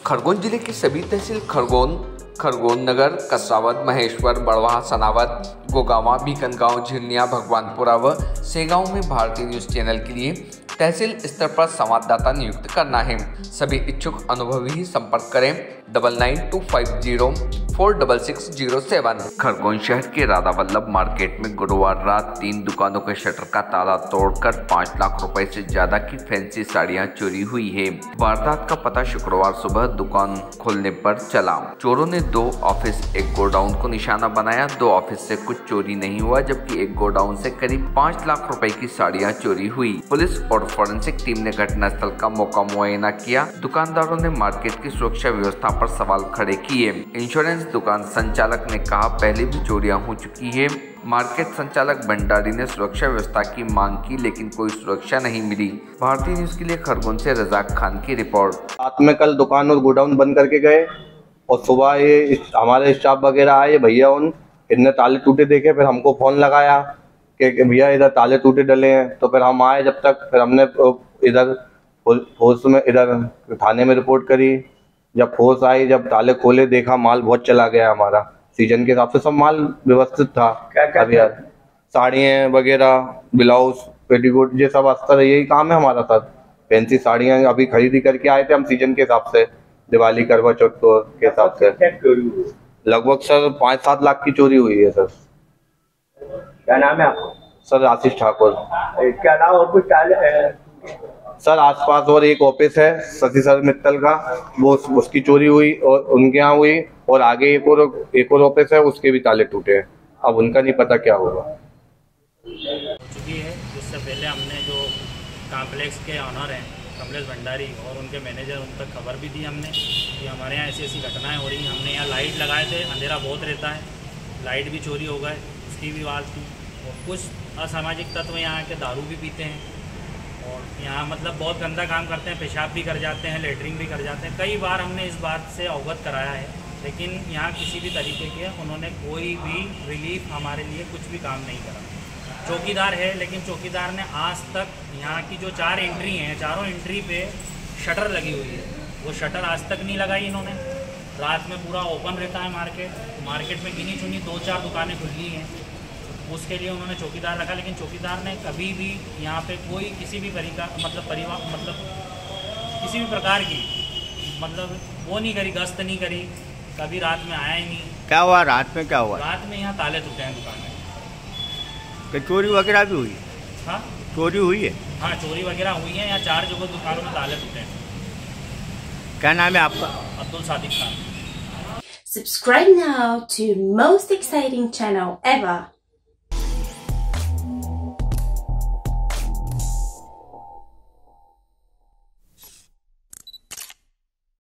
खरगोन जिले की सभी तहसील खरगोन नगर, कसरावद, महेश्वर, बड़वाह, सनावद, गोगावा, बीकनगांव, झिरनिया, भगवानपुरा व सेगांव में भारतीय न्यूज चैनल के लिए तहसील स्तर पर संवाददाता नियुक्त करना है। सभी इच्छुक अनुभवी ही संपर्क करें 9925046607। खरगोन शहर के राधा वल्लभ मार्केट में गुरुवार रात 3 दुकानों के शटर का ताला तोड़कर 5 लाख रुपए से ज्यादा की फैंसी साड़ियां चोरी हुई है। वारदात का पता शुक्रवार सुबह दुकान खोलने पर चला। चोरों ने 2 ऑफिस, 1 गोडाउन को निशाना बनाया। 2 ऑफिस से कुछ चोरी नहीं हुआ, जबकि 1 गोडाउन से करीब 5 लाख रुपए की साड़ियां चोरी हुई। पुलिस और फोरेंसिक टीम ने घटनास्थल का मौका मुआयना किया। दुकानदारों ने मार्केट की सुरक्षा व्यवस्था पर सवाल खड़े किए। इंश्योरेंस दुकान संचालक ने कहा, पहले भी चोरियां हो चुकी है। मार्केट संचालक भंडारी ने सुरक्षा व्यवस्था की मांग की, लेकिन कोई सुरक्षा नहीं मिली। भारतीय न्यूज के लिए खरगोन से रजाक खान की रिपोर्ट। रात में कल दुकान और गोडाउन बंद करके गए और सुबह ये हमारे स्टाफ वगैरह आए, भैया इनने ताले टूटे देखे। फिर हमको फोन लगाया कि भैया इधर ताले टूटे डले हैं। तो फिर हम आए, जब तक फिर हमने इधर फोर्स में इधर थाने में रिपोर्ट करी। जब फोर्स आई, जब ताले खोले, देखा माल बहुत चला गया हमारा। सीजन के हिसाब से सब माल व्यवस्थित था। अब यार साड़ियाँ वगैरह, ब्लाउज, पेटीकोट, ये सब अस्तर, यही काम है हमारा सर। फैंसी साड़ियाँ अभी खरीदी करके आए थे हम सीजन के हिसाब से, दिवाली करवा चौथ के हिसाब से। लगभग सर 5-7 लाख की चोरी हुई है सर। क्या नाम है आपका? सर आशीष ठाकुर। क्या नाम और कुछ सर आसपास और एक ऑफिस है सती सर मित्तल का, वो उसकी चोरी हुई और उनके यहाँ हुई। और आगे एक और ऑफिस है, उसके भी ताले टूटे हैं। अब उनका नहीं पता क्या होगा। चुकी है। जिससे पहले हमने जो कॉम्प्लेक्स के ऑनर हैं कमलेश भंडारी और उनके मैनेजर, उन तक खबर भी दी हमने कि हमारे यहाँ ऐसी ऐसी घटनाएं हो रही हैं। हमने यहाँ लाइट लगाए थे, अंधेरा बहुत रहता है, लाइट भी चोरी हो गए, उसकी भी बात थी। और कुछ असामाजिक तत्व यहाँ के दारू भी पीते हैं और यहाँ मतलब बहुत गंदा काम करते हैं, पेशाब भी कर जाते हैं, लेटरिन भी कर जाते हैं। कई बार हमने इस बात से अवगत कराया है, लेकिन यहाँ किसी भी तरीके के उन्होंने कोई भी रिलीफ हमारे लिए कुछ भी काम नहीं करा। चौकीदार है, लेकिन चौकीदार ने आज तक यहाँ की जो 4 एंट्री हैं, चारों एंट्री पे शटर लगी हुई है, वो शटर आज तक नहीं लगाई इन्होंने। रात में पूरा ओपन रहता है मार्केट में गिनी चुनी 2-4 दुकानें खुली हैं, उसके लिए उन्होंने चौकीदार रखा। लेकिन चौकीदार ने कभी भी यहाँ पे कोई किसी भी किसी भी प्रकार की वो नहीं करी, गश्त नहीं करी, कभी रात में आया ही नहीं। क्या हुआ रात में? क्या हुआ रात में? यहाँ ताले टूटे हैं दुकान में। चोरी वगैरह भी हुई? हाँ, चोरी हुई है। हाँ, चोरी वगैरह हुई है। यहाँ 4 जगह दुकानों में ताले टूटे हैं। क्या नाम है आपका? Abdul Sadiq Khan. Subscribe now to most exciting channel ever.